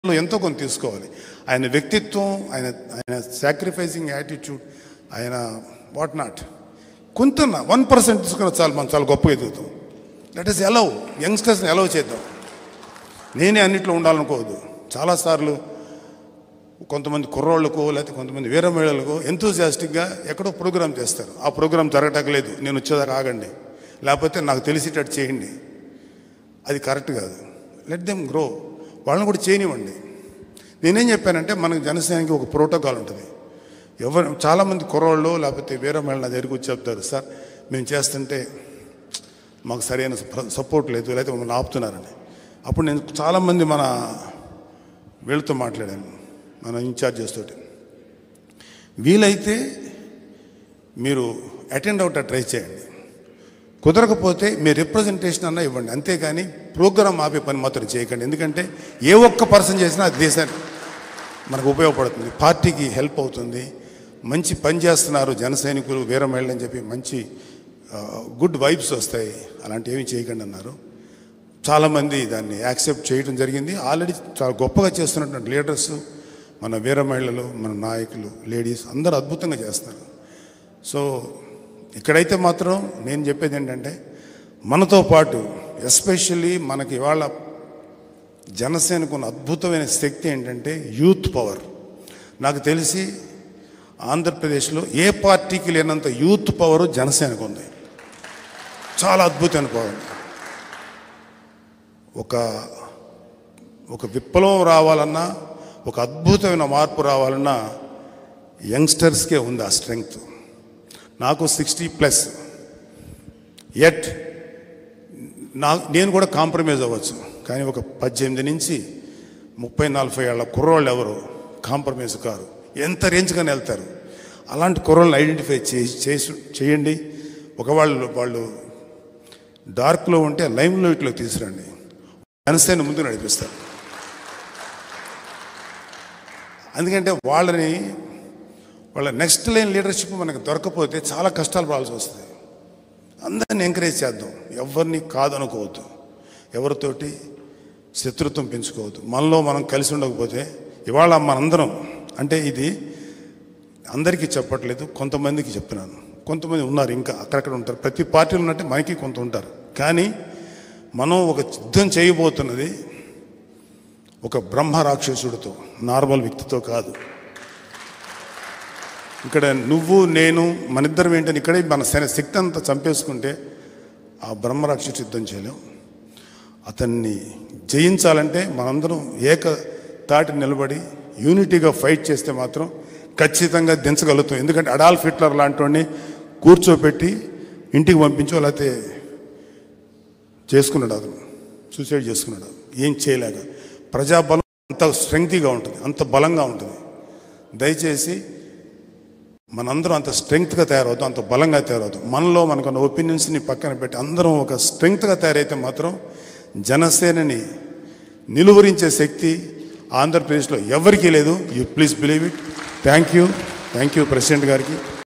ఎంతో కొంత తీసుకోవాలి. ఆయన వ్యక్తిత్వం, ఆయన ఆయన సాక్రిఫైసింగ్ యాటిట్యూడ్, ఆయన వాట్ నాట్ కొంత 1% తీసుకున్న చాలు, మనం చాలా గొప్పగా ఎదుగుతాం. లెట్ us allow యంగ్స్టర్స్ని అలౌ చేద్దాం. నేనే అన్నిట్లో ఉండాలనుకోవద్దు. చాలాసార్లు కొంతమంది కుర్రోళ్ళకో లేకపోతే కొంతమంది వేరే మహిళలకు ఎంతూజియాస్టిక్గా ఎక్కడో ప్రోగ్రామ్ చేస్తారు. ఆ ప్రోగ్రాం జరగటలేదు, నేను వచ్చేదాకా ఆగండి, లేకపోతే నాకు తెలిసేటట్టు చేయండి. అది కరెక్ట్ కాదు. Let them grow. వాళ్ళని కూడా చేయనివ్వండి. నేనేం చెప్పానంటే, మనకు జనసేనకి ఒక ప్రోటోకాల్ ఉంటుంది. చాలామంది కుర్రోళ్ళు లేకపోతే వేరే మహిళ నా దగ్గరికి వచ్చి చెప్తారు, సార్ మేము చేస్తుంటే మాకు సరైన సపోర్ట్ లేదు, లేకపోతే మమ్మల్ని ఆపుతున్నారని. అప్పుడు నేను చాలామంది మన వీళ్ళతో మాట్లాడాను, మన ఇన్ఛార్జెస్ తోటి. వీలైతే మీరు అటెండ్ అవుట్ ట్రై చేయండి, కుదరకపోతే మీ రిప్రజెంటేషన్ అన్నా ఇవ్వండి, అంతేగాని ప్రోగ్రామ్ ఆపే పని మాత్రం చేయకండి. ఎందుకంటే ఏ ఒక్క పర్సన్ చేసినా అది దేశానికి మనకు ఉపయోగపడుతుంది, పార్టీకి హెల్ప్ అవుతుంది. మంచి పని చేస్తున్నారు జన సైనికులు వేరే మహిళలు అని చెప్పి మంచి గుడ్ వైబ్స్ వస్తాయి. అలాంటివి ఏమీ చేయకండి అన్నారు. చాలామంది దాన్ని యాక్సెప్ట్ చేయడం జరిగింది. ఆల్రెడీ చాలా గొప్పగా చేస్తున్నటువంటి లీడర్స్, మన వీర మహిళలు, మన నాయకులు, లేడీస్ అందరూ అద్భుతంగా చేస్తున్నారు. సో ఇక్కడైతే మాత్రం నేను చెప్పేది ఏంటంటే, మనతో పాటు ఎస్పెషల్లీ మనకి ఇవాళ జనసేనకు ఉన్న అద్భుతమైన శక్తి ఏంటంటే యూత్ పవర్. నాకు తెలిసి ఆంధ్రప్రదేశ్లో ఏ పార్టీకి లేనంత యూత్ పవరు జనసేనకు ఉంది. చాలా అద్భుతమైన పవర్. ఒక విప్లవం రావాలన్నా, ఒక అద్భుతమైన మార్పు రావాలన్నా యంగ్స్టర్స్కే ఉంది ఆ స్ట్రెంగ్త్. నాకు 60+, ఎట్ నేను కూడా కాంప్రమైజ్ అవ్వచ్చు, కానీ ఒక 18 నుంచి 30-40 ఏళ్ళ కుర్రోళ్ళు ఎవరు కాంప్రమైజ్ కారు, ఎంత రేంజ్గానే వెళ్తారు. అలాంటి కుర్రోళ్ళని ఐడెంటిఫై చేయండి. వాళ్ళు డార్క్లో ఉంటే లైమ్ లైట్లోకి తీసుకురండి, జనసేన ముందు నడిపిస్తారు. ఎందుకంటే వాళ్ళ నెక్స్ట్ లైన్ లీడర్షిప్ మనకు దొరకపోతే చాలా కష్టాలు పడాల్సి వస్తుంది. అందరిని ఎంకరేజ్ చేద్దాం, ఎవరిని కాదనుకోవద్దు, ఎవరితోటి శత్రుత్వం పెంచుకోవద్దు. మనలో మనం కలిసి ఉండకపోతే ఇవాళ మనందరం, అంటే ఇది అందరికీ చెప్పట్లేదు, కొంతమందికి చెప్తున్నాను. కొంతమంది ఉన్నారు ఇంకా అక్కడక్కడ ఉంటారు, ప్రతి పార్టీలో ఉన్నట్టే మనకి కొంత ఉంటారు. కానీ మనం ఒక యుద్ధం చేయబోతున్నది ఒక బ్రహ్మ రాక్షసుడితో, నార్మల్ వ్యక్తితో కాదు. ఇక్కడ నువ్వు నేను మనిద్దరం ఏంటని ఇక్కడే మన శక్తి అంతా చంపేసుకుంటే ఆ బ్రహ్మరాక్షసు యుద్ధం చేయలేం. అతన్ని జయించాలంటే మనందరం ఏకతాటి నిలబడి యూనిటీగా ఫైట్ చేస్తే మాత్రం ఖచ్చితంగా దించగలుగుతాం. ఎందుకంటే అడాల్ఫ్ హిట్లర్ లాంటి వాడిని కూర్చోపెట్టి ఇంటికి పంపించో లేకపోతే చేసుకున్నాడు, అతను సూసైడ్ చేసుకున్నాడు. ఏం చేయలేక ప్రజాబలం అంత స్ట్రెంగ్తీగా ఉంటుంది, అంత బలంగా ఉంటుంది. దయచేసి మనందరం అంత స్ట్రెంగ్త్గా తయారవుతాం, అంత బలంగా తయారవుతాం. మనలో మనకున్న ఒపీనియన్స్ని పక్కన పెట్టి అందరం ఒక స్ట్రెంగ్త్గా తయారైతే మాత్రం జనసేనని నిలువరించే శక్తి ఆంధ్రప్రదేశ్లో ఎవరికీ లేదు. You please believe it. Thank you president గారికి.